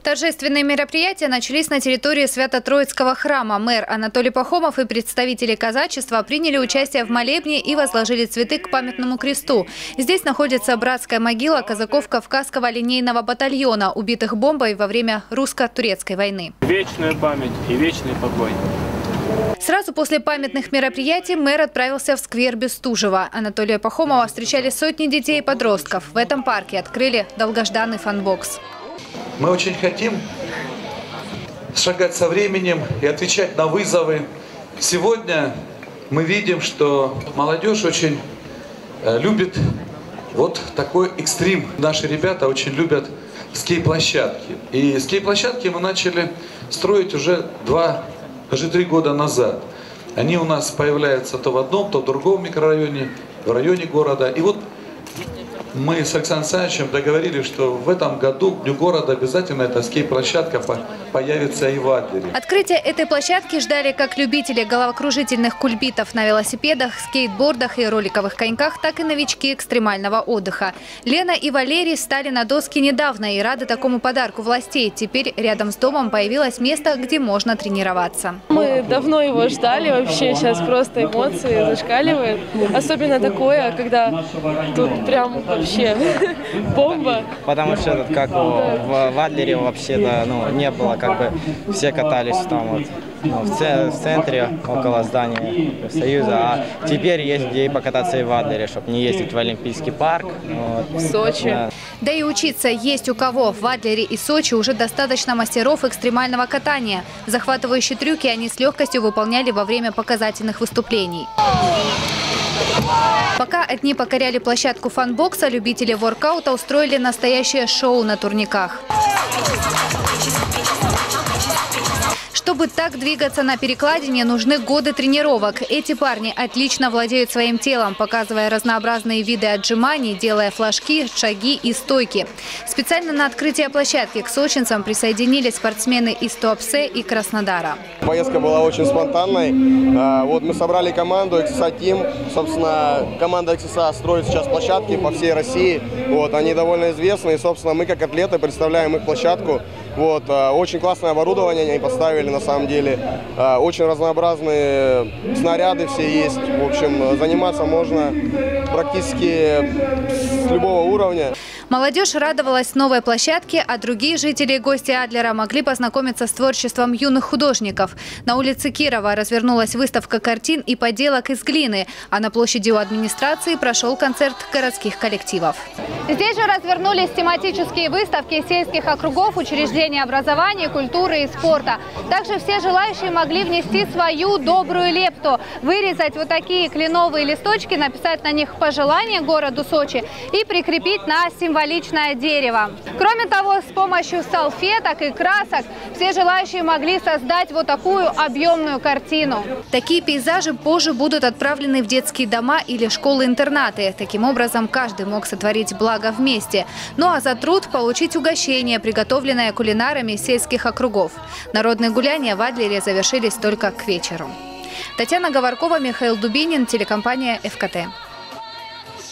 Торжественные мероприятия начались на территории Свято-Троицкого храма. Мэр Анатолий Пахомов и представители казачества приняли участие в молебне и возложили цветы к памятному кресту. Здесь находится братская могила казаков Кавказского линейного батальона, убитых бомбой во время русско-турецкой войны. Вечную память и вечный покой. Сразу после памятных мероприятий мэр отправился в сквер Бестужева. Анатолия Пахомова встречали сотни детей и подростков. В этом парке открыли долгожданный фан-бокс. Мы очень хотим шагать со временем и отвечать на вызовы. Сегодня мы видим, что молодежь очень любит вот такой экстрим. Наши ребята очень любят скейт-площадки. И скейт-площадки мы начали строить уже 3 года назад. Они у нас появляются то в одном, то в другом микрорайоне, в районе города. И вот мы с Александром Александровичем договорились, что в этом году к Дню города обязательно эта скейт-площадка появится и в Адлере. Открытие этой площадки ждали как любители головокружительных кульбитов на велосипедах, скейтбордах и роликовых коньках, так и новички экстремального отдыха. Лена и Валерий встали на доски недавно и рады такому подарку властей. Теперь рядом с домом появилось место, где можно тренироваться. Мы давно его ждали, вообще сейчас просто эмоции зашкаливают. Особенно такое, когда тут прям вообще бомба. Потому что как в Адлере вообще-то не было, как бы все катались там вот, в центре, около здания Союза. А теперь есть где покататься и в Адлере, чтобы не ездить в Олимпийский парк. Вот. В Сочи. Да и учиться есть у кого. В Адлере и Сочи уже достаточно мастеров экстремального катания. Захватывающие трюки они с легкостью выполняли во время показательных выступлений. Пока одни покоряли площадку фан-бокса, любители воркаута устроили настоящее шоу на турниках. Чтобы так двигаться на перекладине, нужны годы тренировок. Эти парни отлично владеют своим телом, показывая разнообразные виды отжиманий, делая флажки, шаги и стойки. Специально на открытие площадки к сочинцам присоединились спортсмены из Туапсе и Краснодара. Поездка была очень спонтанной. Вот мы собрали команду XSA Team. Собственно, команда XSA строит сейчас площадки по всей России. Вот, они довольно известны. И, собственно, мы как атлеты представляем их площадку. Вот, очень классное оборудование они поставили на самом деле. Очень разнообразные снаряды все есть. В общем, заниматься можно практически с любого уровня. Молодежь радовалась новой площадке, а другие жители и гости Адлера могли познакомиться с творчеством юных художников. На улице Кирова развернулась выставка картин и поделок из глины, а на площади у администрации прошел концерт городских коллективов. Здесь же развернулись тематические выставки сельских округов, учреждений образования, культуры и спорта. Также все желающие могли внести свою добрую лепту, вырезать вот такие кленовые листочки, написать на них пожелания городу Сочи и прикрепить на символичное дерево. Кроме того, с помощью салфеток и красок все желающие могли создать вот такую объемную картину. Такие пейзажи позже будут отправлены в детские дома или школы-интернаты. Таким образом, каждый мог сотворить благо вместе. Ну а за труд получить угощение, приготовленное кулинарами сельских округов. Народные гуляния в Адлере завершились только к вечеру. Татьяна Говоркова, Михаил Дубинин, телекомпания ФКТ.